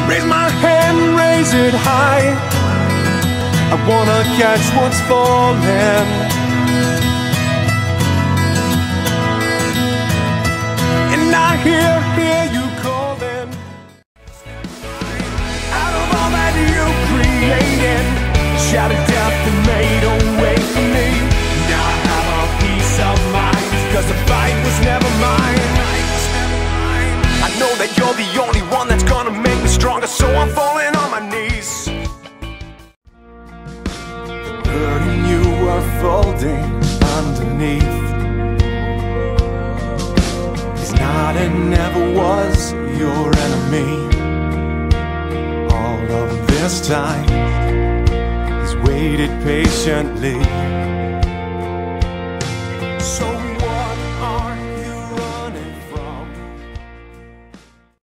Raise my hand, raise it high. I wanna catch what's falling. And I hear you calling. Out of all that you created, shattered death and made a way for me. Now I have a peace of mind, 'cause the fight was never mine. I know that you're the only one that's gonna make me stronger, so I'm falling on my knees. The burden you were folding underneath is not and never was your enemy. All of this time he's waited patiently.